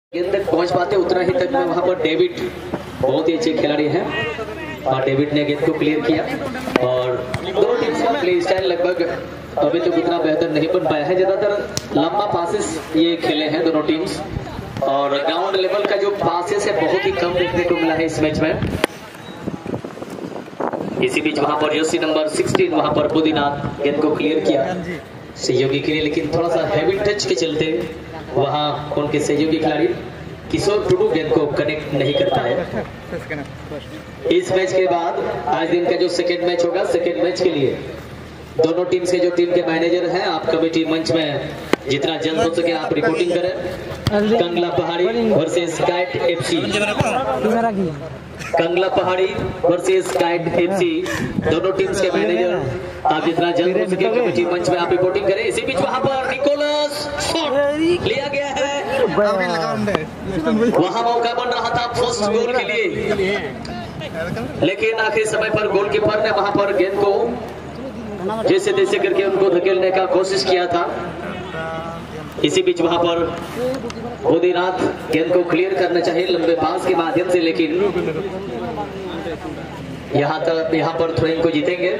गेंद तक पहुंच पाते उतना ही तक में वहां पर डेविड बहुत ही अच्छे खिलाड़ी हैं और डेविड ने गेंद को क्लियर किया और दोनों टीम्स का प्ले स्टाइल लगभग अभी तक उतना बेहतर नहीं बन पाया है। ज्यादातर लंबा पासेस ये खेले हैं दोनों टीम्स और ग्राउंड लेवल का जो पासेस है बहुत ही कम देखने को मिला है इस मैच में। इसी बीच वहां पर जर्सी नंबर 16 वहां पर बुद्धिनाथ गेंद को क्लियर किया सहयोगी के लिए, लेकिन थोड़ा सा हैवी टच के चलते वहां उनके सहयोगी खिलाड़ी किशोर टुडू गेंद को कनेक्ट नहीं कर पाए। इस मैच के बाद आज दिन का जो सेकेंड मैच होगा, सेकेंड मैच के लिए दोनों टीम्स के जो टीम के मैनेजर हैं आप कमेटी मंच में जितना जल्द हो सके आप रिपोर्टिंग करें। कंगला Pahari versus Kite FC, Kangla Pahari versus Kite FC, दोनों टीम्स के मैनेजर आप जितना जल्द हो सके कमेटी मंच में आप रिपोर्टिंग करें। इसी बीच वहां पर निकोलस शॉट लिया गया है, वहां मौका बन रहा था फर्स्ट गोल के लिए, लेकिन आखिरी समय पर गोलकीपर ने वहां पर गेंद को जैसे तैसे करके उनको धकेलने का कोशिश किया था। इसी बीच वहां पर बुद्धिनाथ गेंद को क्लियर करना चाहिए लंबे पास के माध्यम से, लेकिन यहाँ पर थ्रोइंग को जीतेंगे।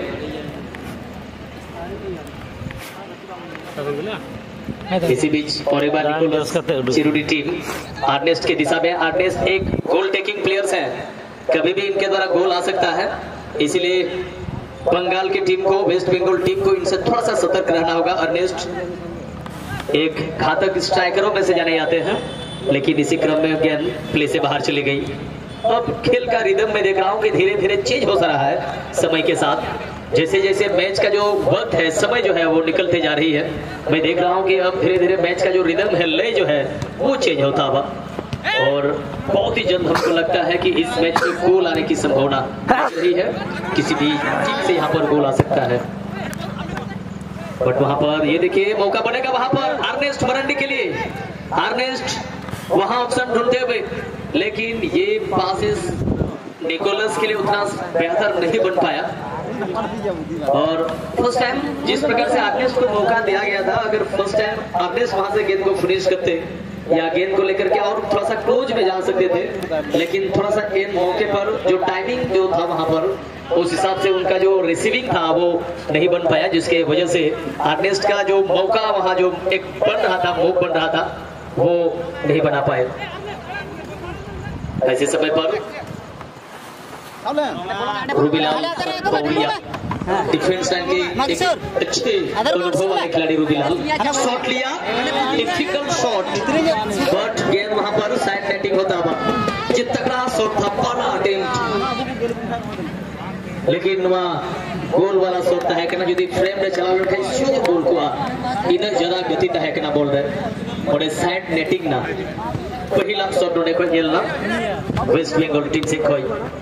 इसी बीच और एक बार निकोलस चिरुडी टीम आर्नेस्ट की दिशा में। आर्नेस्ट एक गोल टेकिंग प्लेयर्स है, कभी भी इनके द्वारा गोल आ सकता है, इसलिए बंगाल की टीम को, वेस्ट बंगाल टीम को इनसे थोड़ा सा सतर्क रहना होगा। अर्नेस्ट एक घातक स्ट्राइकरों में से जाने जाते हैं, लेकिन इसी क्रम में गेंद प्ले से बाहर चली गई। अब खेल का रिदम में देख रहा हूं कि धीरे धीरे चेंज हो रहा है समय के साथ, जैसे जैसे मैच का जो वक्त है, समय जो है वो निकलते जा रही है। मैं देख रहा हूं कि अब धीरे धीरे मैच का जो रिदम है, लय जो है वो चेंज होता हुआ, और बहुत ही जल्द हमको लगता है कि इस मैच में गोल आने की संभावना रही है, किसी भी टीम से यहाँ पर गोल आ सकता है। बट वहां पर ये देखिए मौका बनेगा वहां पर अर्नेस्ट मरंडी के लिए, अर्नेस्ट वहां ऑप्शन ढूंढते हुए, लेकिन ये पासेस निकोलस के लिए उतना बेहतर नहीं बन पाया। और फर्स्ट टाइम जिस प्रकार से अर्नेस्ट को मौका दिया गया था, अगर फर्स्ट टाइम अर्नेस्ट वहां से गेंद को फिनिश करते या गेंद को लेकर के और थोड़ा सा क्लोज में जा सकते थे, लेकिन थोड़ा सा इन मौके पर जो टाइमिंग जो था वहां पर उस हिसाब से उनका जो रिसीविंग था वो नहीं बन पाया, जिसके वजह से अर्नेस्ट का जो मौका वहां जो एक बन रहा था, मूव बन रहा था, वो नहीं बना पाए। ऐसे समय पर रूबीलाल डिफेंस लाइन के एक अच्छे अनुभव वाले खिलाड़ी रूबीलाल शॉट लिया, डिफिकल्ट शॉट, बट गेंद वहां पर साइड नेटिंग होता हुआ ये तगड़ा शॉट था, पहला अटेम्प्ट, लेकिन वहां गोल वाला शॉट है कि ना यदि फ्रेम रे चला उठे सीधे गोल को इधर ज्यादा गति है कि ना बोल रहे और साइड नेटिंग ना पहला शॉट होने को खेलना वेस्ट बंगाल टीम से कोई।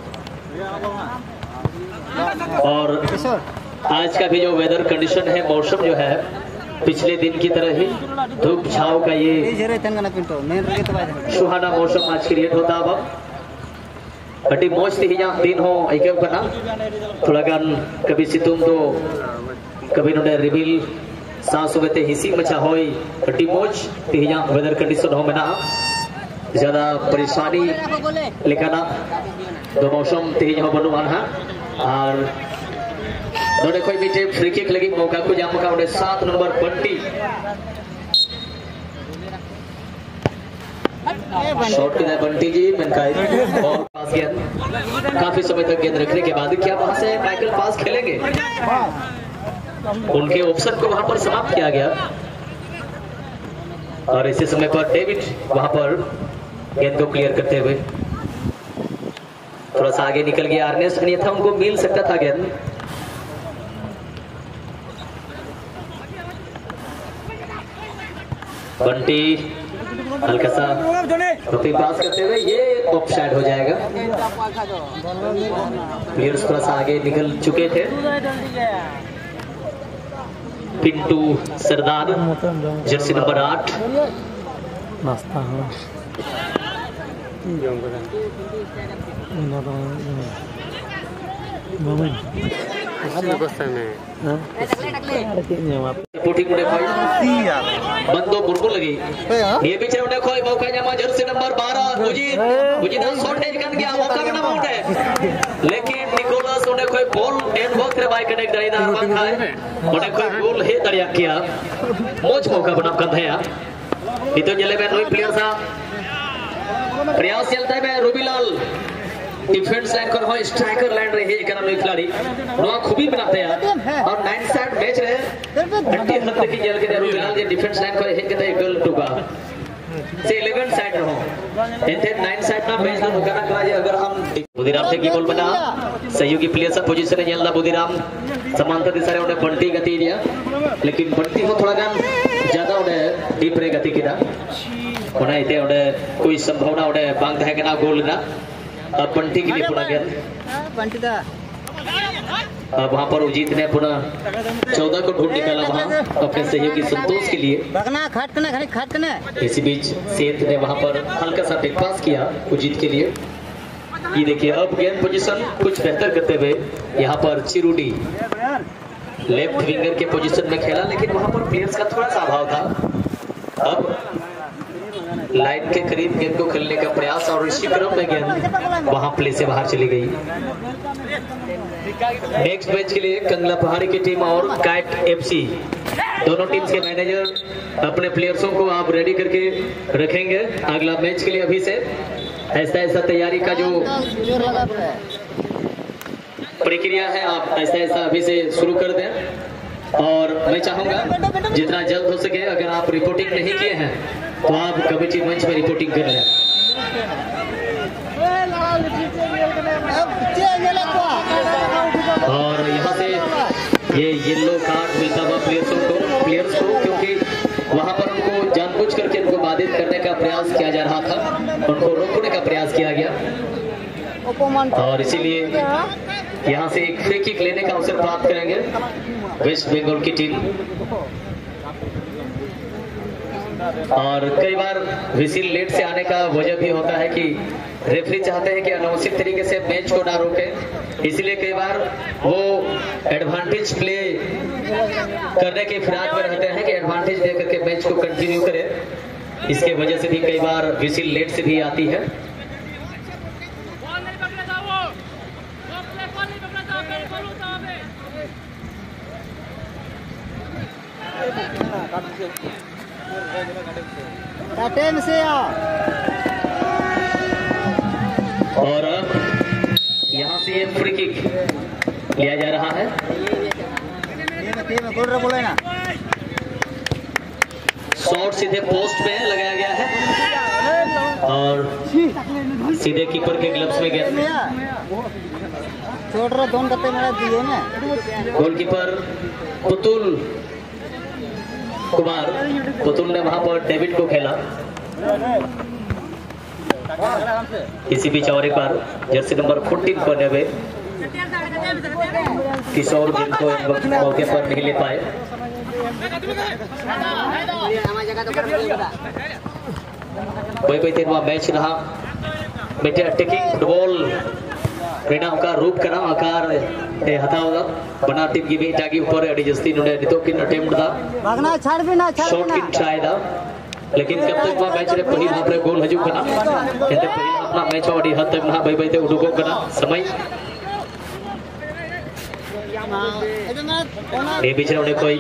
और आज का भी जो वेदर कंडीशन है, मौसम जो है पिछले दिन की तरह ही धूप छाव का ये सुहाना मौसम आज क्रिएट होता। अब अटी मौज थी दिन हो आइकन बना थोड़ा गान कभी सितुम तो कभी नोडे रिबिल सांस होते हिसी मचा होई अटी मौज थी वेदर कंडीशन हो मेना ज्यादा परेशानी लेकाना दो मौसम तेज हो बनु आना और नोडे कोई भी टीम फ्री किक लगी मौका को जाम का उन्हें 7 नंबर बंटी शॉट किया बंटी जी मनकाई और पास गेंद काफी समय तक गेंद रखने के बाद क्या वहां से माइकल पास खेलेंगे, उनके ऑप्शन को वहां पर समाप्त किया गया और इसी समय पर डेविड वहां पर गेंद को क्लियर करते हुए थोड़ा सा आगे निकल गया अर्नेस्ट, अन्यथा उनको मिल सकता था गेंद। बंटी हल्का सा पास करते हुए ये ऑफसाइड हो जाएगा। प्लेयर्स थोड़ा सा आगे निकल चुके थे। पिंटू सरदार जर्सी नंबर 8 नाश्ता बंदो बुरबुल लगी ये पीछे उन्हें कोई मौका जामा जर्सी नंबर 12 उजी ना शॉर्टेज कर गया मौका भी ना माउंट है लेकिन निकोलस उन्हें कोई बॉल एंड वर्क रे बाय कनेक्ट दरी ना बंद है उन्हें कोई गोल हे दरिया किया मोच मौका बना कर है इतो जले में नोई प्लेयर सा प्रयास चलता है रूबीलाल डिफेंस लाइन कर हो स्ट्राइकर लाइन रही है एकरा नोई खिलाड़ी नोआ खूबी बनाते हैं और 9 साइड मैच रहे अट्टी हद की जेल के रूबीलाल जे डिफेंस लाइन कर है के गोल टुका से 11 साइड रहो एंड 9 साइड ना मैच ना होगा ना अगर हम बुधिराम से की बॉल बना सहयोगी प्लेयर सा पोजीशन है जेलदा बुधिराम समांतर दिशा रे उन्हें बंटी गति दिया लेकिन बंटी हो थोड़ा गान ज्यादा उन्हें डीप रे गति किदा उन्हें इते उन्हें कोई संभावना उन्हें बांग है ना गोल ना अब बंटी के लिए पुनः गया बंटी दा अब वहां पर उजीत ने पुनः 14 को ढूंढ निकाला वहां अपने सहयोगी संतोष के लिए खटकना इसी बीच सेठ ने वहां पर हल्का सा टेक पास किया उजीत के लिए ये देखिए अब गेंद पोजीशन कुछ बेहतर करते हुए यहाँ पर चिरुडी लेफ्ट विंगर के पोजीशन में खेला लेकिन वहां पर प्लेयर्स का थोड़ा सा अभाव था अब लाइन के करीब गेंद को खेलने का प्रयास और इसी क्रम में गेंद वहां प्ले से बाहर चली गई नेक्स्ट मैच के लिए कंगला पहाड़ी की टीम और काइट एफसी दोनों टीम्स के मैनेजर अपने प्लेयर्सों को आप रेडी करके रखेंगे अगला मैच के लिए अभी से ऐसा तैयारी का जो प्रक्रिया है आप ऐसा अभी से शुरू कर दें और मैं चाहूंगा जितना जल्द हो सके अगर आप रिपोर्टिंग नहीं किए हैं तो आप कमेटी मंच में रिपोर्टिंग कर लें और यहाँ से ये येलो कार्ड मिलता हुआ प्लेयर्स को क्योंकि वहां पर उनको जानबूझ करके उनको बाधित करने का प्रयास किया जा रहा था उनको रोकने का प्रयास किया गया और इसीलिए यहाँ से एक फ्री किक लेने का अवसर प्राप्त करेंगे वेस्ट बंगाल की टीम और कई बार विसिल लेट से आने का वजह भी होता है कि रेफरी चाहते हैं कि अनावश्यक तरीके से मैच को ना रोके इसलिए कई बार वो एडवांटेज प्ले करने के फिराक में रहते हैं कि एडवांटेज दे करके मैच को कंटिन्यू करें इसके वजह से भी कई बार विसिल लेट से भी आती है और अब यहाँ से ये फ्री किक लिया जा रहा है शॉट सीधे पोस्ट में लगाया गया है और सीधे कीपर के ग्लव्स में गया गोलकीपर पुतुल कुमार पुतुल ने वहां पर डेविड को खेला इसी बीच और एक बार जर्सी नंबर 14 को नेवे किशोर जिनको इस वक्त मौके पर नहीं ले पाए कोई तेरवा मैच रहा बेटे अटैकिंग फुटबॉल रेना का रूप कना आकार हतावदा बना टीम की बेटागी ऊपर अड़ी जस्ती नोडे नितो किन अटेम्प्ट दा भागना छाड़ भी ना शॉट किन ट्राई दा लेकिन कब तक वह मैच रे पहिल हाफ रे गोल हजू कना एते पहिल अपना मैच अड़ी हद तक ना बई ते उडुको कना समय ए बीच रे कोई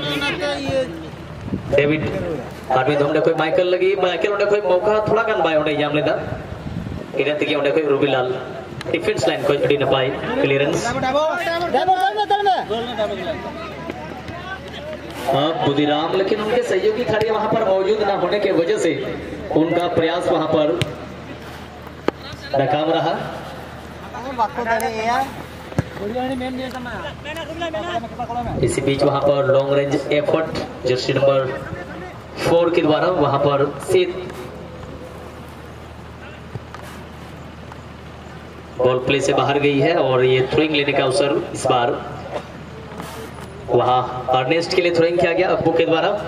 डेविड आदमी हमने कोई माइकल उन्हें कोई मौका थोड़ा गन बाय उन्हें जाम लेदा इने तक उन्हें कोई रूबीलाल डिफेंस लाइन को अड़ी न पाई क्लियरेंस बुधिराम लेकिन उनके सहयोगी खड़े वहां पर मौजूद न होने के वजह से उनका प्रयास वहां पर नाकाम रहा इसी बीच वहां पर long range effort jersey number 4 के द्वारा वहां पर बॉल प्ले से बाहर गई है और ये थ्रोइंग लेने का अवसर इस बार वहां अर्नेस्ट के लिए थ्रोइंग किया गया अब्बू के द्वारा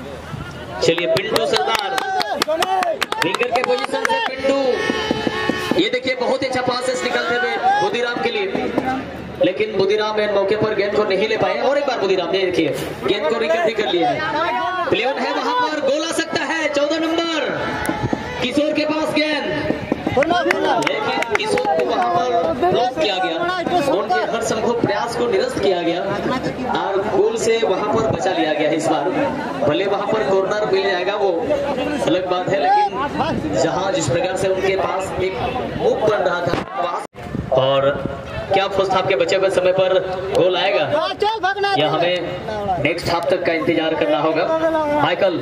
चलिए पिंटू सरदार विंगर के पोजीशन से पिंटू ये देखिए बहुत ही अच्छा पास निकलते हुए बुद्धिराम के लिए, लेकिन बुद्धिराम इन मौके पर गेंद को नहीं ले पाए। और एक बार बुद्धिराम देखिए गेंद को रिकवरी कर लिया है। प्लेयर है वहां पर, गोल आ सकता है। 14 नंबर किशोर के पास गेंद, लेकिन किशोर को वहां पर ब्लॉक किया गया। उनके हर संभव प्रयास को निरस्त किया गया और गोल से वहां पर बचा लिया गया है। इस बार भले वहां पर कॉर्नर मिल जाएगा वो अलग बात है, लेकिन जहां जिस प्रकार से उनके पास एक मुख बन रहा था, और क्या फर्स्ट हाफ के बचे हुए समय पर गोल आएगा या हमें नेक्स्ट हाफ तक का इंतजार करना होगा। माइकल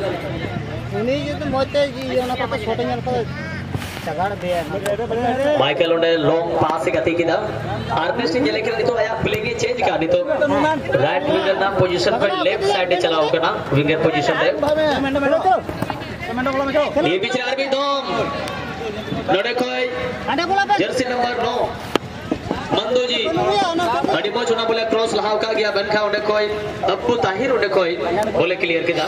माइकल उन्हें लॉन्ग पास गति की आर्टिस्ट ने लेकर नहीं तो आया प्लेगे चेंज का, नहीं तो राइट विंगर ना पोजीशन पर लेफ्ट साइड चला होगा ना, विंगर पोजीशन पे ये बीच आरबी दोम नोडे कोई जर्सी नंबर 9 मंदू जी अडिमो चुना बोले क्रॉस लहाव का गया बनखा उन्हें कोई अब्बू ताहिर उन्हें कोई बोले क्लियर किया।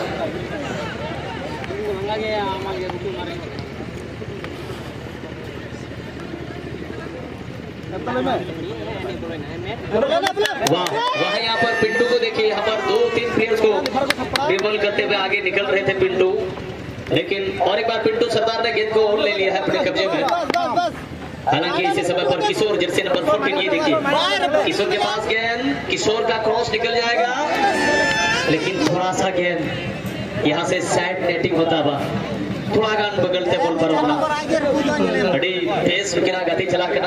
वाह यहाँ पर पिंटू को देखिए, यहाँ पर 2-3 प्लेयर्स को ड्रिबल करते हुए आगे निकल रहे थे पिंटू, लेकिन और एक बार पिंटू सरदार ने गेंद को और ले लिया है अपने कब्जे में। हालांकि इसी समय पर किशोर जर्सी नंबर 14, ये देखिए किशोर के पास गेंद, किशोर का क्रॉस निकल जाएगा, लेकिन थोड़ा सा गेंद यहाँ से साइड नेटिंग होता हुआ थोड़ा गान बगलते बोल पर होना बड़ी तेज गति चला के ना,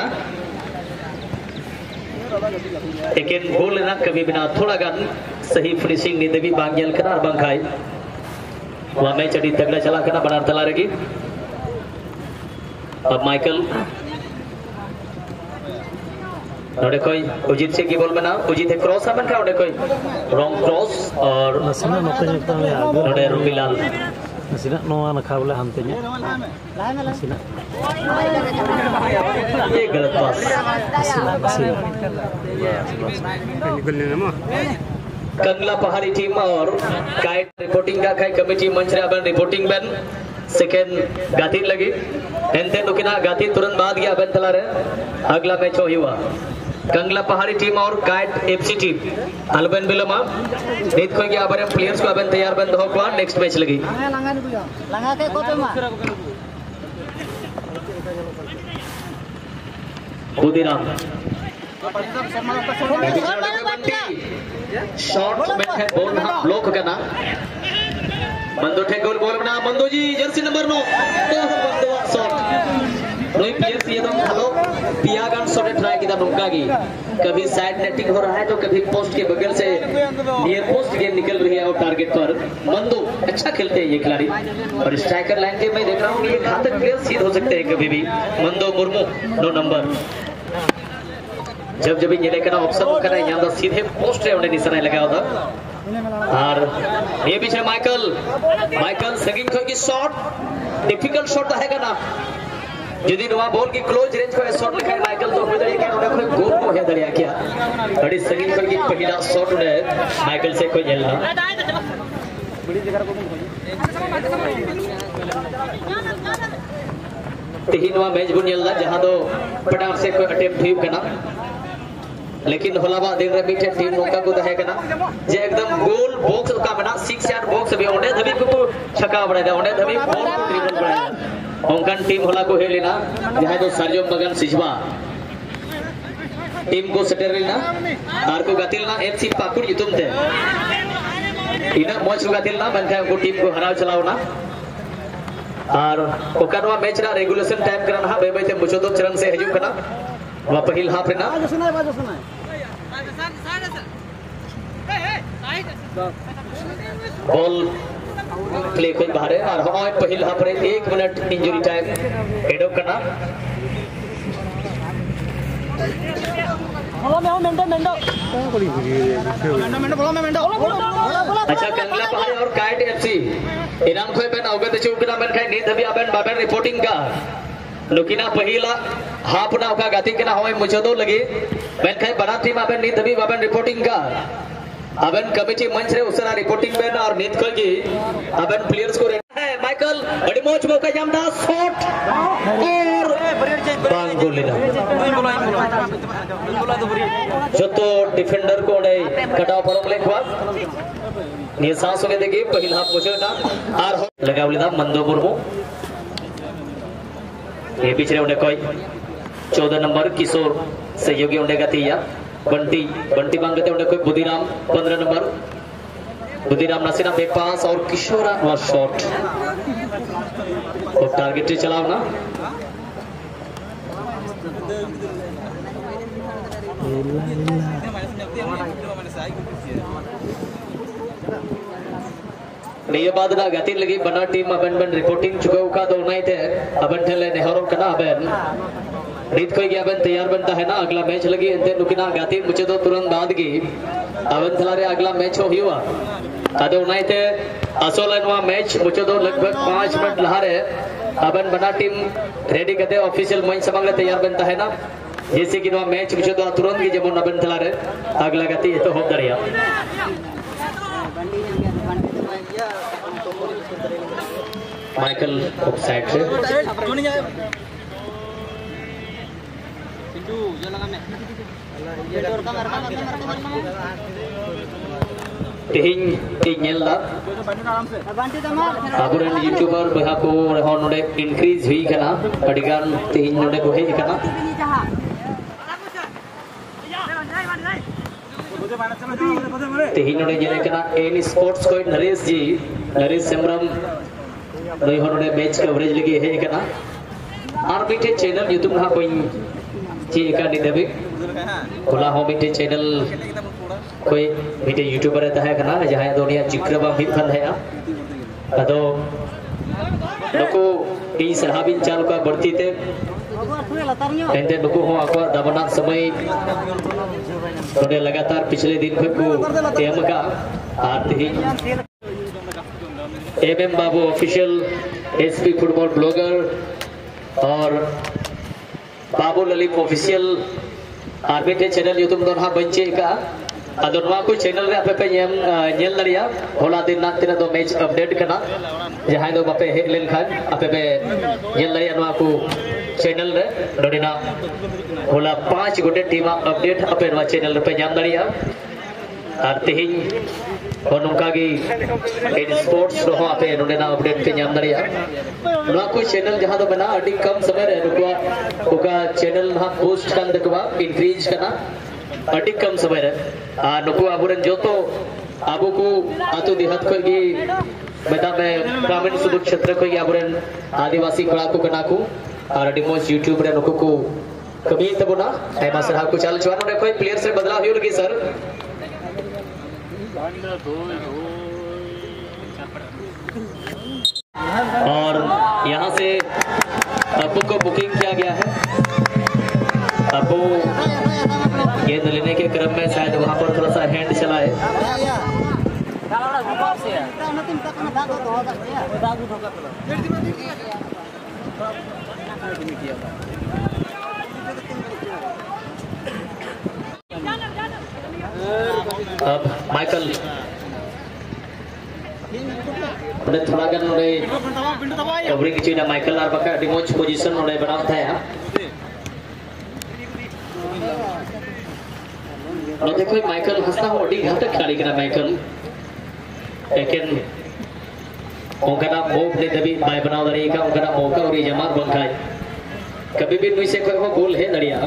लेकिन गोल ना कभी बिना थोड़ा गान सही फिनिशिंग नहीं देवी बांगियल करना और बंखाई वहां मैच अड़ी तगड़ा चला करना बना तला रहेगी। अब माइकल नोडे कोई उजित से की बॉल में ना उजित है क्रॉस अपन का नोडे कोई रॉन्ग क्रॉस और नोडे रूबीलाल नसीना नोआ ना खावले हमते ने नसीना ये गलत पास निकलने ना मा कंगला पहाड़ी टीम और काइट रिपोर्टिंग का खाई कमेटी मंच रे अपन रिपोर्टिंग बेन सेकंड गाती लगी एंते नुकिना गाती तुरंत बाद गया बेन तला रहे। अगला मैच हुआ कंगला पहाड़ी टीम और काइट एफसी टीम अलबन बिलमा नीत को गया बारे प्लेयर्स को अपन तैयार बंद हो को नेक्स्ट मैच लगी लगा के कोते मा बुद्धिराम शॉट में है बॉल ना ब्लॉक करना मंदो ठे गोल बॉल बना मंदो जी जर्सी नंबर 9 तो बंदो शॉट रोई पीएस ये तो हेलो पियागन शॉट ट्राई किया नुका की कभी साइड नेटिंग हो रहा है तो कभी पोस्ट के बगल से नियर पोस्ट गेंद निकल रही है और टारगेट पर मंदो अच्छा खेलते हैं ये खिलाड़ी और स्ट्राइकर लाइन के मैं देख रहा हूं ये घातक प्लेयर सीध हो सकते हैं कभी भी। मंदो मुर्मू 9 नंबर जब ये लेकर ऑप्शन कर रहे हैं यहाँ सीधे पोस्ट रे उन्हें निशाना लगा होता और ये पीछे माइकल सेकंड की शॉट डिफिकल्ट शॉट है ना यदि नवा बॉल की क्लोज रेंज को शॉट लिखा है माइकल तो हो जाएगा उन्हें कोई गोल को है दरिया क्या बड़ी सेकंड की पहला शॉट उन्हें माइकल से कोई झेलना तीन नवा मैच बुन झेलना जहां तो पटार से कोई अटेम्प्ट हुई करना लेकिन होलावा दिन रे मीठे टीम नोका को दहे कना जे एकदम गोल बॉक्स का बना 6 यार्ड बॉक्स भी ओने धबी को छक्का बड़ा दे ओने धबी बॉल को ड्रिबल बड़ा ओंकन टीम होला को हेलिना जहां तो सरजो मगन सिजवा टीम को सेटरलिना आर को गतिलना एफसी पाकुड़ युतुमते इना मौज को गतिलना बनका को टीम को हराव चलावना और ओकनवा मैच ना रेगुलेशन टाइम करना बे बे ते मुचोदो चरण से हजू कना वा पहिल हाफ रेना बॉल प्ले कोई बाहर है और हमारे पहिल हाफ रे 1 minute injury time head up करना अच्छा कंगला पहाड़ी और काइट एफसी इनाम खोय बेन अवगत चौकना बेन खाई नी धबी आबेन बाबेन रिपोर्टिंग का नुकिना पहिला हाफ ना का गति के ना होय मुचदो लगे बेन खाई बड़ा टीम आबेन नी धबी बाबेन रिपोर्टिंग का अबन कमेटी मंच रे उसरा रिपोर्टिंग बेन और नीत को की अबन प्लेयर्स को है माइकल बड़ी मौज मौका जामदा शॉट और जो तो डिफेंडर को ने कटाव परम लेखवा निये सांस होगे देखिए पहिला पोछेटा आर हो लगावलिदा मंदो मुर्मू ये पिछले उन्हें कोई 14 नंबर किशोर सहयोगी उन्हें गतिया बंटी बंटी मांगते उन्हें कोई बुद्धिराम 15 नंबर बुद्धिराम नसीना बैक पास और किशोरा व शॉट और टारगेट चलाओ ना ये बाद ना गति लगी बना टीम अबन बन रिपोर्टिंग चुका उका दो नहीं थे अबन ठेले नेहरू कना अबन रीत कोई गया अबन तैयार बनता है ना अगला मैच लगी अंते नुकिना गति मुझे तो तुरंत बाद की अबन थलारे अगला मैच हो हुआ अदो नहीं थे असोलनवा मैच मुझे तो लगभग 5 मिनट लहारे अबन बना टीम रेडी करते ऑफिशियल मंच समग्र तैयार बनता है ना जैसे कि मैच मुझे तो तुरंत की जब अबन थलारे अगला गति ये तो हो दरिया माइकल ऑफसाइड से तिहिं तिहिंला आबुरेन यूट्यूबर बहा को रहन नोडे इंक्रीज हुई कना अडिगान तिहिं नोडे को हेज कना तिहिं नोडे जने कना एन स्पोर्ट्स को नरेश सेमरम नई होने मैच कवरेज लगी है कना आर मिटे चैनल यूट्यूब ना कोई ची का निदेबे कोला हो मिटे चैनल कोई मिटे यूट्यूबर रहता है कना जहां दुनिया जिक्रबा भी फल है अदो नको ई सहाबिन चाल का बढ़ती थे एंते नको हो आको दबना समय थोड़े लगातार पिछले दिन को टेम का आती MM Babu official SP football blogger और बाबू ललित ऑफिशियल आर्बिटे चैनल यूट्यूब दोनों बंचे का अदोनवा को चैनल रे आपे पे नेल लरिया होला दिन ना तिना दो मैच अपडेट करना जहां दो बापे हे लेन खान आपे पे नेल लरिया नवा को चैनल रे डोडिना होला 5 गोटे टीम अपडेट आपे नवा चैनल पे जाम लरिया और तिहिं और नुका की इन स्पोर्ट्स रहो आपे नोडे ना अपडेट पे जाम दरिया नवा को चैनल जहां तो बना अडी कम समय रे नुका ओका चैनल ना पोस्ट कर दकवा इंक्रीज करना अडी कम समय रे नुको आबुरन जो तो आबू को आतु दिहत को की बता में ग्रामीण सुदूर क्षेत्र को आबुरन आदिवासी कला को कना को और अडी मोज यूट्यूब रे नुको को कभी तबना टाइम सर को चाल चवानो ने कोई प्लेयर से बदलाव हो लगी सर और यहाँ से अबू को बुकिंग किया गया है अबू गेंद लेने के क्रम में शायद वहां पर थोड़ा सा हैंड चला है अब माइकल उन्हें थोड़ा गन उन्हें कवरिंग चीना माइकल आर बका डिमोच पोजीशन उन्हें बनाता है और देखो माइकल हंसना हो डी घातक खिलाड़ी करा माइकल लेकिन उनका नाम मूव ने तभी बाय बनाओ दरिएगा उनका नाम मौका और ये जमात बनकाए कभी भी नुई से कोई हो गोल है दरिया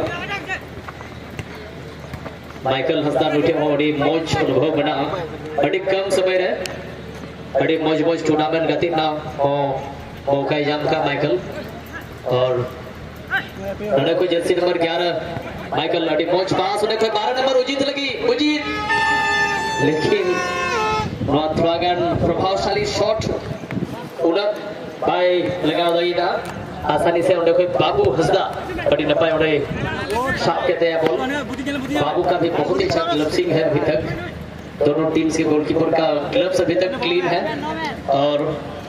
माइकल हंसदा नुटे होड़ी मौज अनुभव बना अड़ी कम समय रे अड़ी मौज टूर्नामेंट गति ना हो मौका जाम का माइकल और नड़े को जर्सी नंबर 11 माइकल अड़ी मौज पास उन्हें कोई 12 नंबर उजीत लगी उजीत लेकिन नॉर्थवागन प्रभावशाली शॉट उलट बाय लगाओ दईदा आसानी से उन्हें कोई बाबू हंसदा बड़ी नपाई उन्हें साफ कहते हैं बॉल बाबू का भी बहुत ही अच्छा ग्लव्सिंग है अभी तक दोनों टीम्स के गोलकीपर का ग्लव्स अभी तक क्लीन है और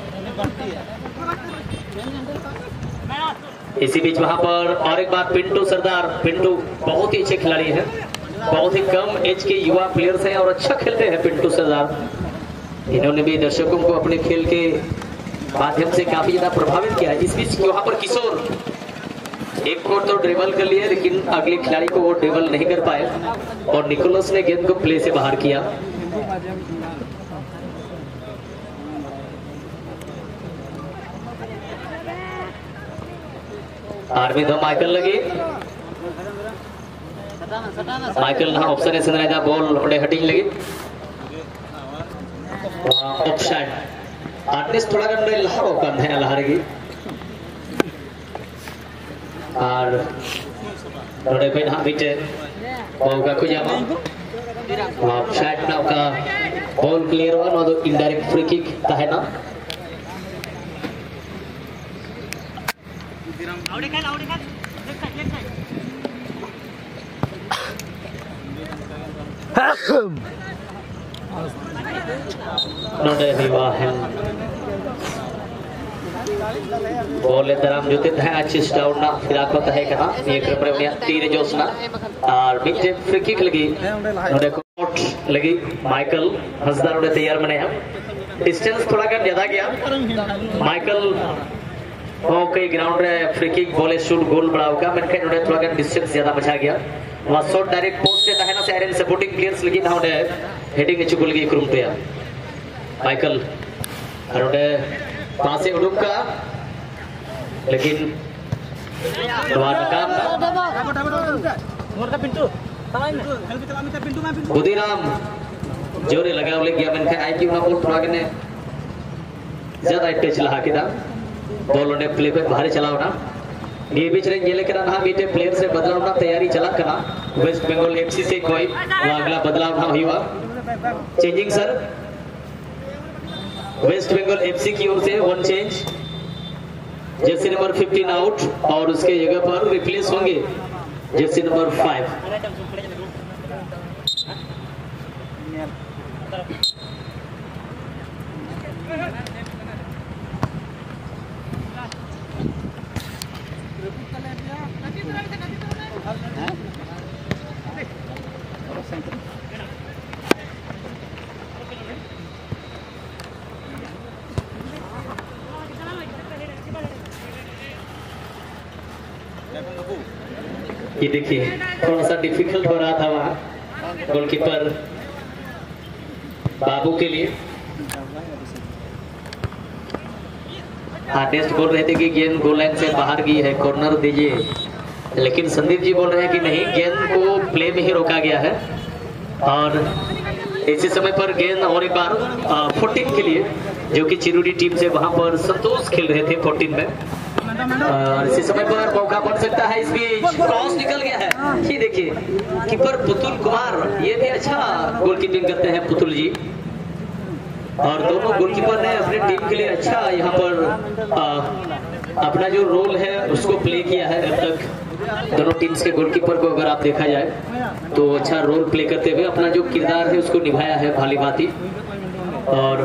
इसी बीच वहां पर और एक बार पिंटू सरदार पिंटू बहुत ही अच्छे खिलाड़ी हैं बहुत ही कम एज के युवा प्लेयर्स हैं और अच्छा खेलते हैं पिंटू सरदार इन्होंने भी दर्शकों को अपने खेल के माध्यम से काफी ज्यादा प्रभावित किया है इस बीच वहां पर किशोर एक को तो ड्रिबल कर लिया लेकिन अगले खिलाड़ी को वो ड्रिबल नहीं कर पाए और निकोलस ने गेंद को प्ले से बाहर किया। आर्मी दो माइकल लगी माइकल ना ऑप्शन ऐसे नहीं था बॉल उड़े हटिंग लगी ऑप्शन आर्टिस्ट थोड़ा गंदे लहरों का है लहरेगी और नोड़े पे ना बीटे बॉल को जामा ऑप्शन ना का बॉल क्लियर हुआ ना तो इनडायरेक्ट फ्री किक था है ना बोले दराम जुते थे अच्छी स्टाउट ना फिर आपको तहे कहा ये क्रम रे तीर जोसना और बीच फ्री किक लगी देखो लगी माइकल हसदार उड़े तैयार बने हैं डिस्टेंस थोड़ा कर ज्यादा गया माइकल ओके ग्राउंड रे free kick ball shoot goal बढ़ाओ का मैं उड़े थोड़ा कर डिस्टेंस ज्यादा बचा गया वहां शॉट डायरेक्ट पोस्ट देता है ना साइड सपोर्टिंग प्लेयर्स लगी ना उड़े हेडिंग चुकुल गई क्रम पे माइकल और उड़े पासे उड़ुक का लेकिन बुद्धिराम जोरे लगा गया मैं आई क्यों ना बोल थोड़ा ने ज्यादा टच लहा के दा बॉल ने प्ले पे बाहर चलाओ ना ये बीच रे ये लेकर ना बीटे प्लेयर से बदलाव ना तैयारी चला करना वेस्ट बंगाल एफसी से कोई अगला बदलाव ना हुआ changing sir West Bengal FC की ओर से one change jersey number 15 out और उसके जगह पर रिप्लेस होंगे जर्सी नंबर 5 ये देखिए थोड़ा सा डिफिकल्ट हो रहा था वहाँ गोलकीपर बाबू के लिए आर्टिस्ट बोल रहे थे कि गेंद गोल लाइन से बाहर गई है कॉर्नर दीजिए लेकिन संदीप जी बोल रहे हैं कि नहीं गेंद को प्ले में ही रोका गया है और इसी समय पर गेंद और एक बार 14 के लिए जो कि चिरुडी टीम से वहां पर संतोष खेल रहे थे 14 में और इसी समय पर मौका बन सकता है इस बीच क्रॉस निकल गया है ये देखिए कीपर पुतुल कुमार ये भी अच्छा गोलकीपिंग करते हैं पुतुल जी और दोनों गोलकीपर ने अपने टीम के लिए अच्छा यहाँ पर अपना जो रोल है उसको प्ले किया है अब तक दोनों टीम्स के गोलकीपर को अगर आप देखा जाए तो अच्छा रोल प्ले करते हुए अपना जो किरदार है उसको निभाया है भाली भांति और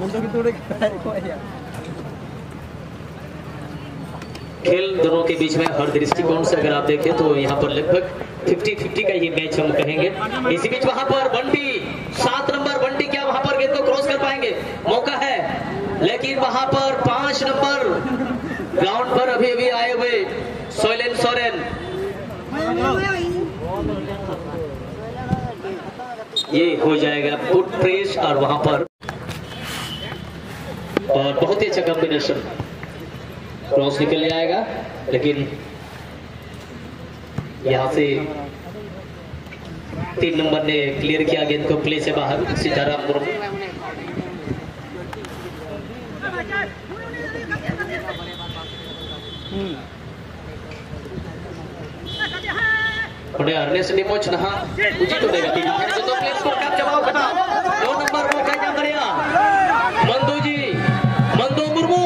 खेल दोनों के बीच में हर दृष्टिकोण से अगर आप देखें तो यहाँ पर लगभग 50-50 का ही मैच हम कहेंगे इसी बीच वहां पर बंटी 7 नंबर बंटी क्या वहां पर गेंद को क्रॉस कर पाएंगे मौका है लेकिन वहां पर 5 नंबर ग्राउंड पर अभी अभी आए हुए सोइलेन सोरेन ये हो जाएगा फुट प्रेस और वहां पर और बहुत ही अच्छा कॉम्बिनेशन क्रॉस निकल जाएगा लेकिन यहां से 3 नंबर ने क्लियर किया गेंद को प्ले से बाहर सीताराम मुर्मू उन्हें अर्नेस्ट निमोच नहा उचित होगा कि जो दो प्लेयर्स को कैप जमाओ करना 2 नंबर को क्या जा बढ़िया मंदू जी मंदू मुर्मू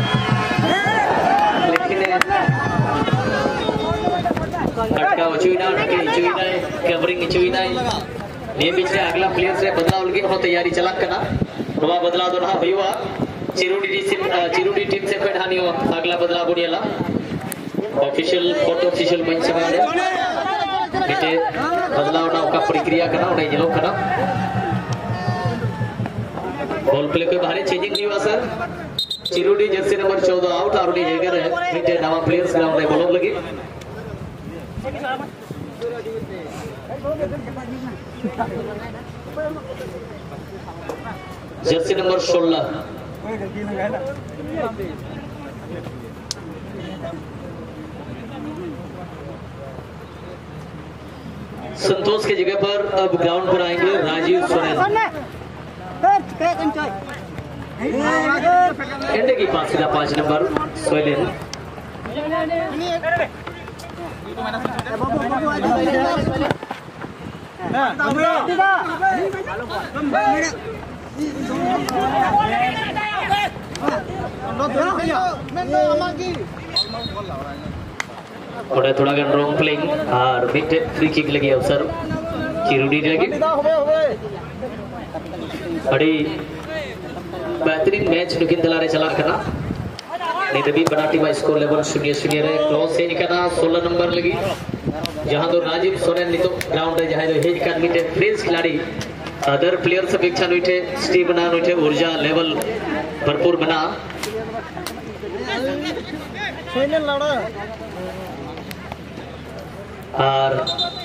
कटका चुईना चुईना कवरिंग चुईना ये बीच में अगला प्लेयर से बदलाव लगी हो तैयारी चला करना नवा बदलाव दो ना भईवा चिरुडी टीम से पेढ़ानी हो अगला बदलाव बुनियाला ऑफिशियल फोटो ऑफिशियल मंच में बेटे बदलाव ना का प्रक्रिया करना उन्हें ये लोग करना बॉल प्ले के बाहर चेंजिंग नहीं हुआ sir Chirudi jersey number 14 out और उन्हें जगह है मिटे नवा प्लेयर्स ग्राउंड में बोलो लगी जर्सी नंबर 16 संतोष की जगह पर अब ग्राउंड पर आएंगे राजीव सोरेन। एंडे की पास 5 नंबर सोरेन। थोड़ा गन रॉन्ग प्लेइंग और मिड फ्री किक लगी अवसर चिरुडी लगी। बड़ी बेहतरीन मैच नुकिन दलारे चला करना नहीं तभी बड़ा टीम स्कोर लेवल 0-0 रहे क्रॉस से निकलना 16 नंबर लगी जहां तो राजीव सोरेन नितो ग्राउंड है जहां जो हेज का मिटे फ्रेश खिलाड़ी अदर प्लेयर से अपेक्षा नुइठे स्टी बना नुइठे ऊर्जा लेवल भरपूर बना और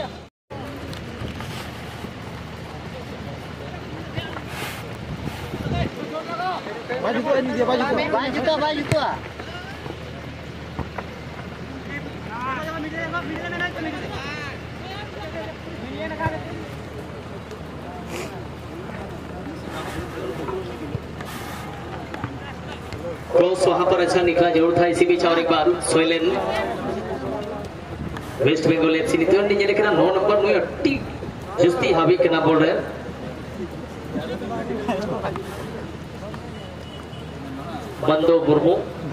क्रॉस वहां पर अच्छा निकला जरूर था इसी बीच और एक बार सोइलेन वेस्ट बंगाल एफसी नितो नी जेले कना 9 नंबर नुई अट्टी जस्ती हावी कना बोल रहे बंदो बुर्मो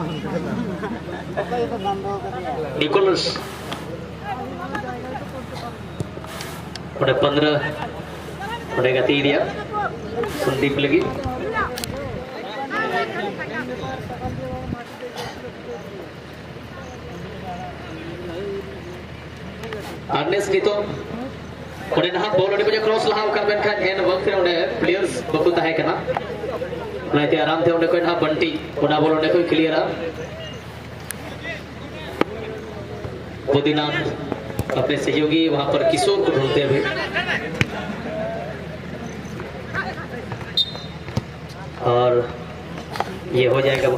निकोलस 15 पड़ेगा तीरिया संदीप लगी आर्नेस की तो कोने ना बॉल उड़ी बजे क्रॉस लहाव कर बेन खान एन वक्त रे उन्हें प्लेयर्स बकुता है कना नाइते आराम थे उन्हें कोई ना बंटी कोना बॉल उन्हें कोई क्लियर आ बुद्धिनाथ अपने सहयोगी वहां पर किशोर को ढूंढते हुए और ये हो जाएगा